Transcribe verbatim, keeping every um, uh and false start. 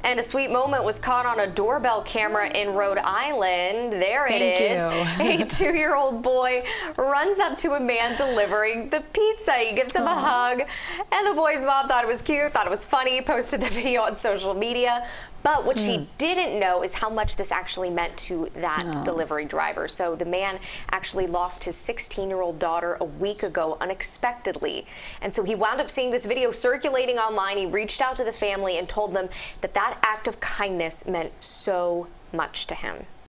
And a sweet moment was caught on a doorbell camera in Rhode Island. There it Thank is. you. A two-year-old boy runs up to a man delivering the pizza. He gives him Aww. a hug, and the boy's mom thought it was cute, thought it was funny, posted the video on social media. But what mm. she didn't know is how much this actually meant to that oh. delivery driver. So the man actually lost his sixteen-year-old daughter a week ago unexpectedly. And so he wound up seeing this video circulating online. He reached out to the family and told them that that act of kindness meant so much to him.